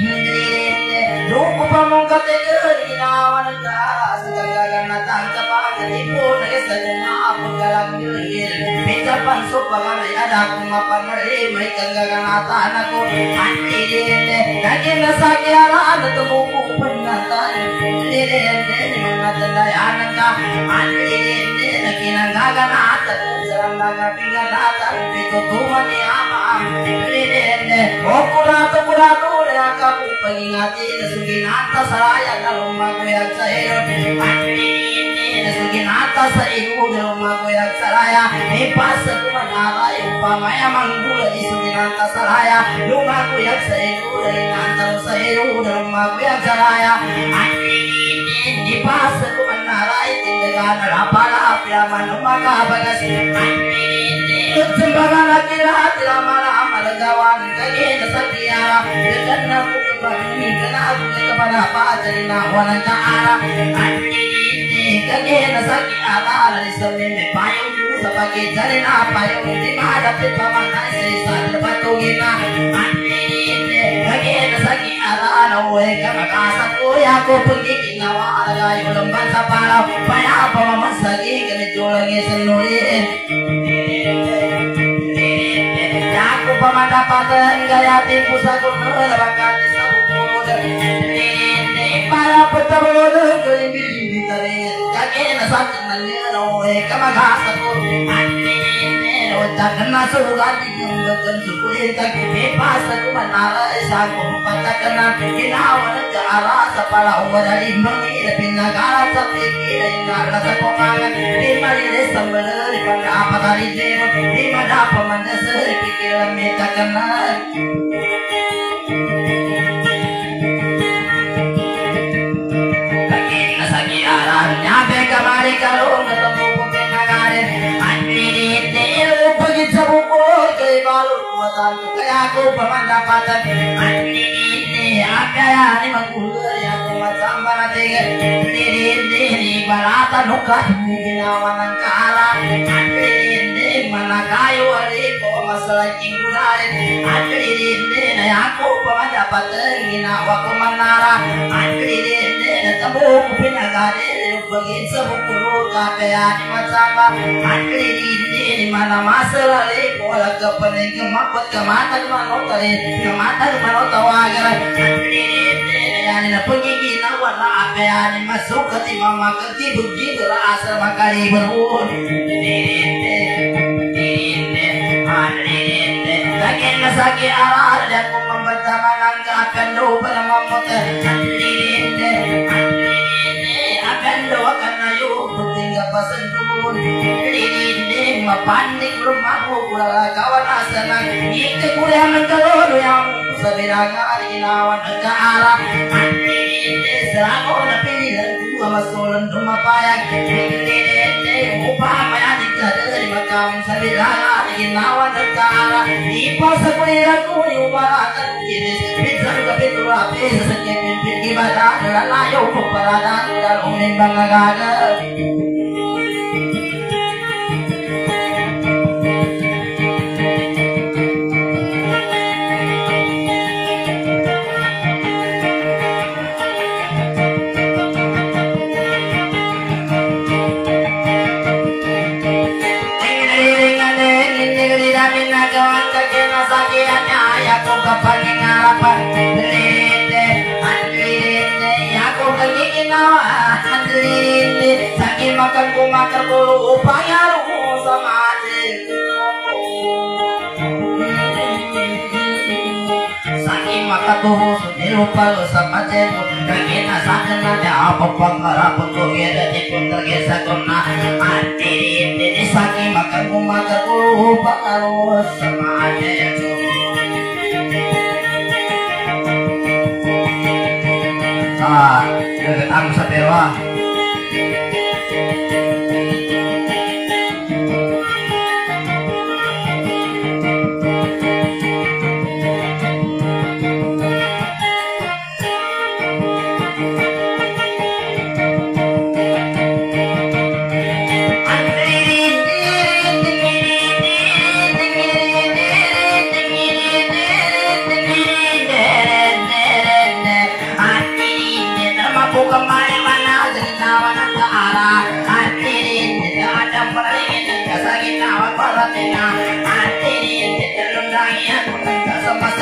Luko pa mong kategori ginawa ng taas Sa kagaganatan kapag ketipu nagesadena pagkalang nilagir Pinjapan supang ada kumapan menerima ikan gaganatan aku Andirinde Naging nasakyaran at tumuko penatan Andirinde Mangatandayanan ka Andirinde Naginagaganatan Sarang nagapinganatan Pitutuman ni ama Andirinde O kurato Naka pangingati Nasuginata saraya Nalumaguyag sa iyo Andirinde Nasuginata sa iyo Nalumaguyag sa raya Ipasa kumanaray Upamaya manggula Isuginata sa raya Lumaguyag sa iyo Nalinganta sa iyo Nalumaguyag sa raya Andirinde Ipasa kumanaray Tindagan Rapala Pilaman Lumakabagas Andirinde Sembagan Atira Tiramara Malagawan Kagina sa tiara Degan na kukabangin Kana ako kepada Pajari na walang kaara Andirinde Kagina sa tiara Nalisamin may payong sa pagkijari na payong Di madapit pamatay sa isa Napatugin na Andirinde Kagina sa tiara Nauwi ka makasat Kuya ko pagkikinawa Alagayo lamban sa paraw Paya pa mamasagi Ganito lang isanuriin Aku pemandapatan gaya tipu saku melabakan sa bukod Ini para petabod Kelimbi ditarin Kaki nasakin manero Kamagasa ko Ini Otak kena surat Yung gagan sukulit Kaki pasa ko manara Isang patakan Ginawa ke arah Sa pala uwadari Mengira pinagara Sa pikir Inara sa kumangan Di marilis Sambeler Ipanda apa tadi Zero Di madapa mandasar Pikiran meta kenal Lagi nasagi aran Nyampe kamari Kalau ketemu pengenagarin Andirinde Ilmu pagit sa bukod Kaya balur kuatan Kaya aku pemandapatan Andirinde Apa ni manggulay Aku matsamba na tiga Andirinde Ibaratan Nukah Ginawa ng kaara Andirinde Mana kayo Aliko Masalah cinggudarin Andirinde Na ako pemandapatan Ginawa ko manara Andirinde Natabo ko pinagarin Yung pagit sa bukod Kaya ni matsamba Andirinde Di mana masalah Aliko Alag ka panay Kamakot Kamatag manotarin Kamatag manotawagan Andirinde Yani na pagiginawa na Kaya ni masukat Imama katibog dito Asal makali berun Andirinde Andirinde Lagi nasaki aral Dan kung mamagdamanang Akan do pa na mamot Andirinde Akan do akan ayo Puting kapasan kubun Andirinde Mapanik rumah mo Kula kawan asanang Ika kuliah nagkalolo Yang sa bilangan Ginawan ang kaarap Andirinde Serako na pilihan Masulan dumapayag Andirinde Upang mayanig ka Dari magkawin sa bilangan Ginawan ang kaarap Ipaw sa kulihan ko Yung baratan Kinis Pinsan kapitula Pisa sa kipin Ibada Nalalayo Kung paradan Dalong nimbang nagagap makan ku makan dulu upaya lu sama adikku saking makan tuh sudah lupa lu sama adikku kagina saking ada apa pangkarapun ku gede tipun tergesa kuna antirinde saking makan ku makan dulu upaya lu sama adikku dekat ang sa perwa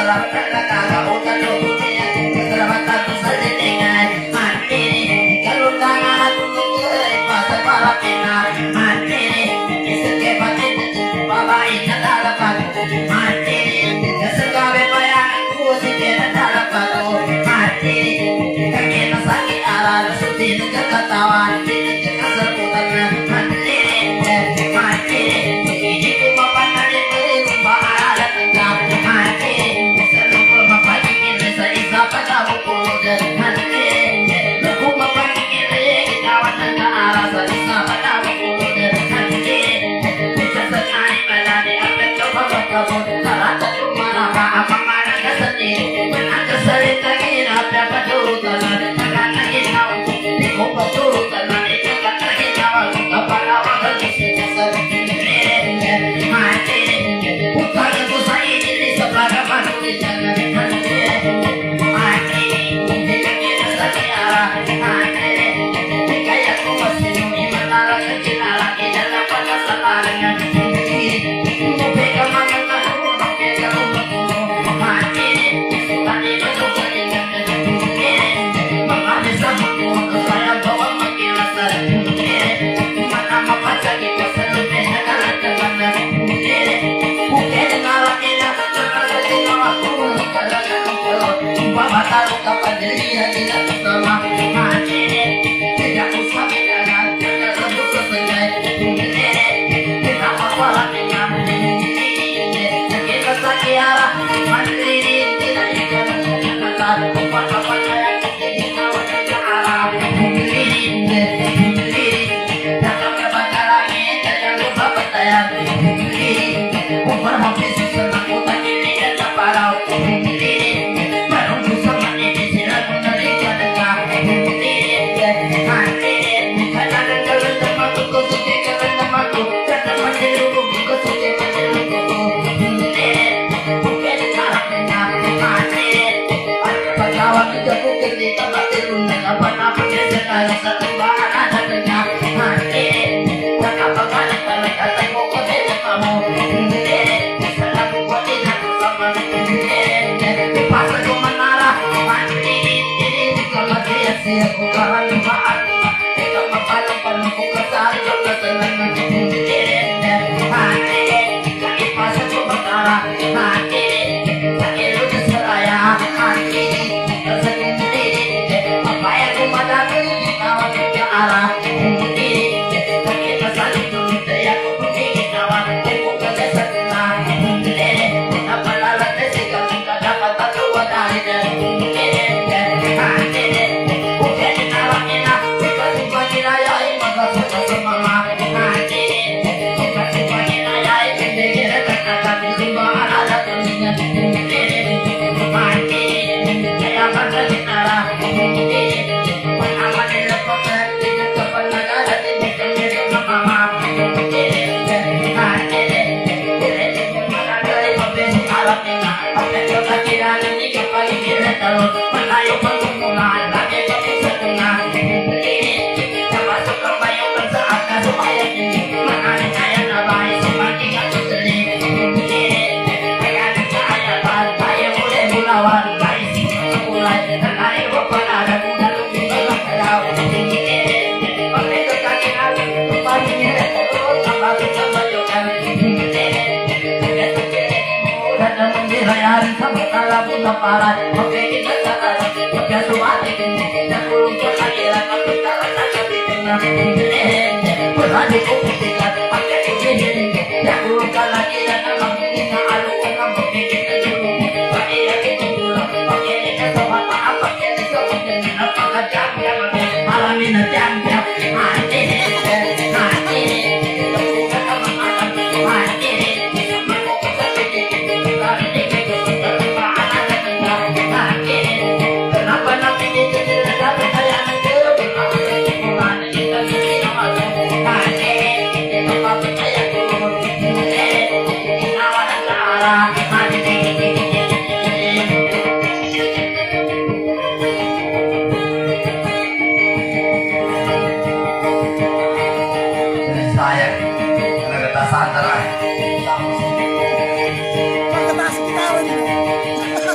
Pagkataas kita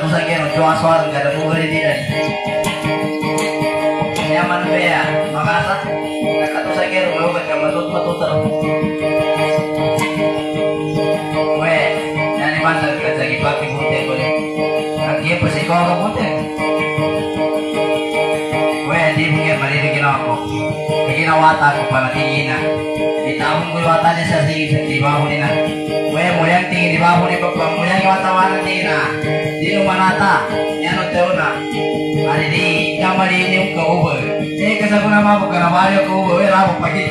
sakit cuma soal gak ada bukan tidak nyaman bea makasah kakak tuh sakit mau ke matut terus weh nani mantan kerja lagi pakai putih boleh kaki pasti kau putih weh di mungkin mari bikin aku bikin wata aku pada tinggi di tahun gue watanya saya tinggi di bawah ini weh moyang tinggi di bawah ini bapak moyang wata warna tinggi di rumah nata yang tahu hari di kamar ini ke uber ini kesana nama aku karena banyak ke uber rabu pagi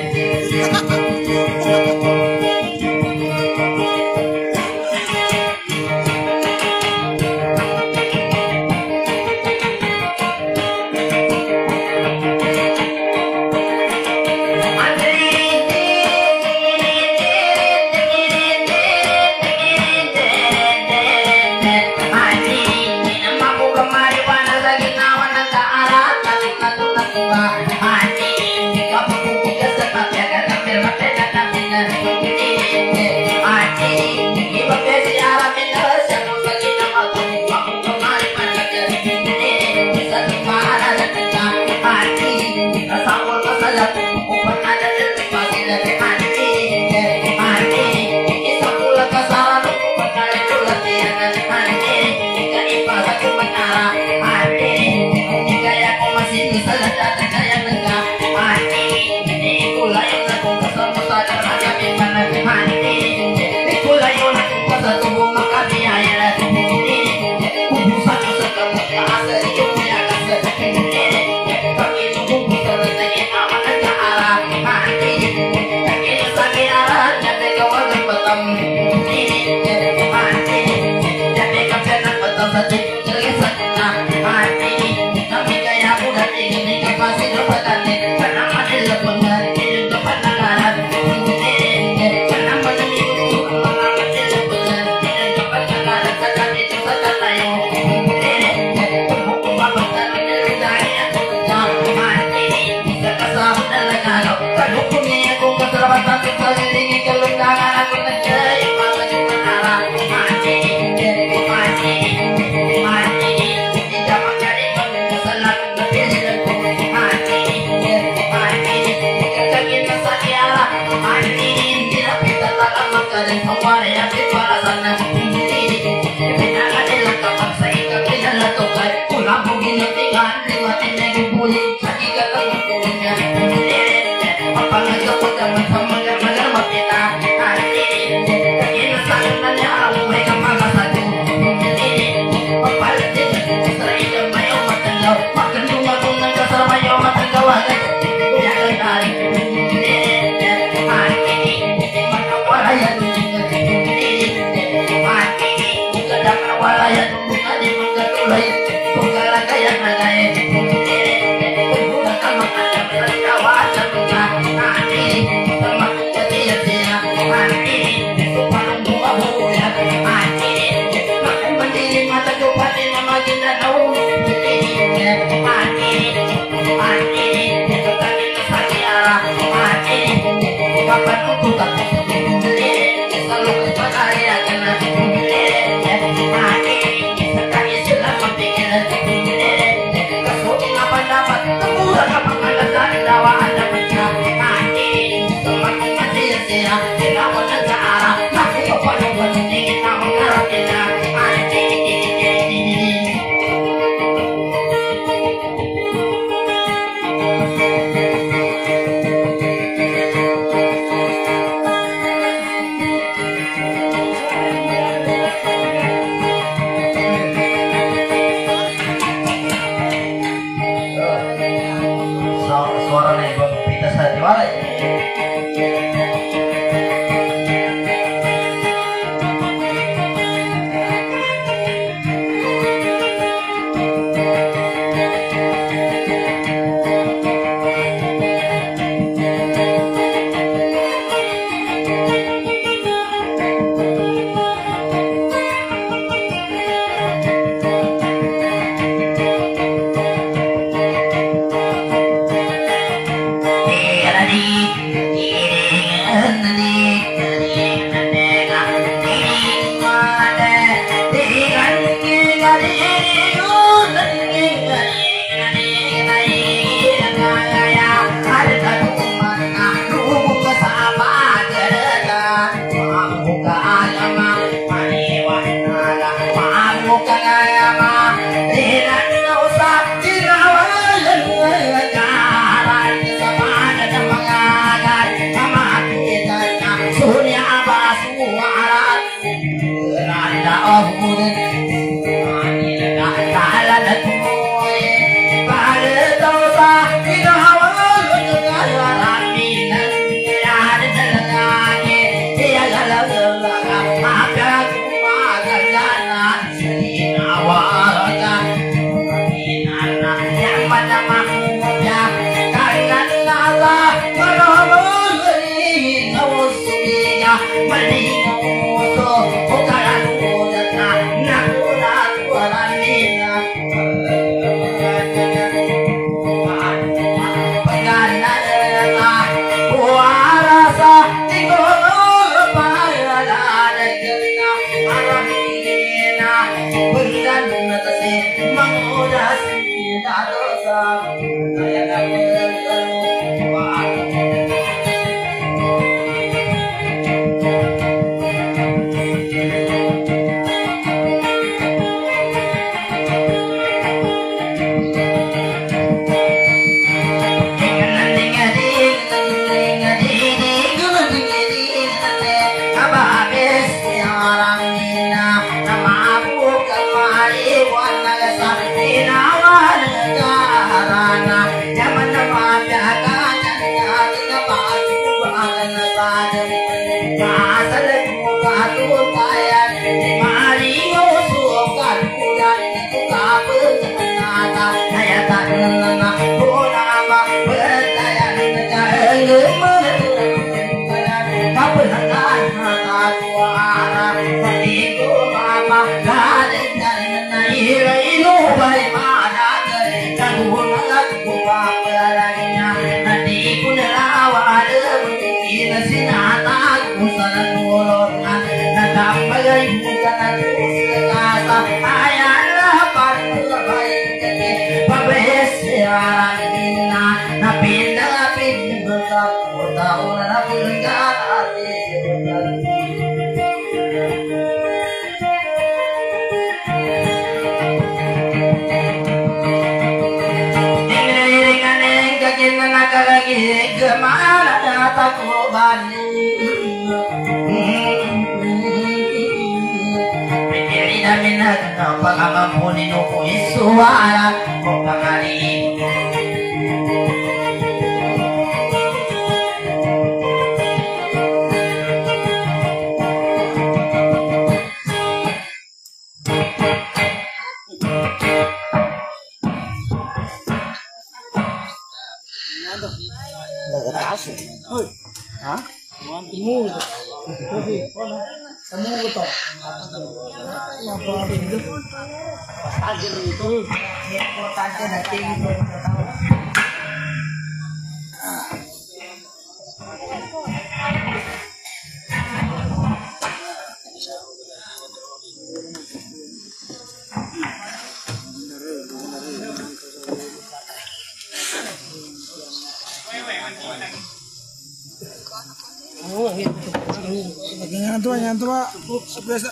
Yang tua, biasa.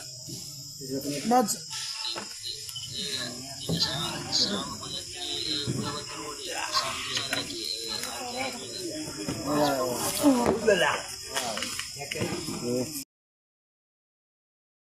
Bad.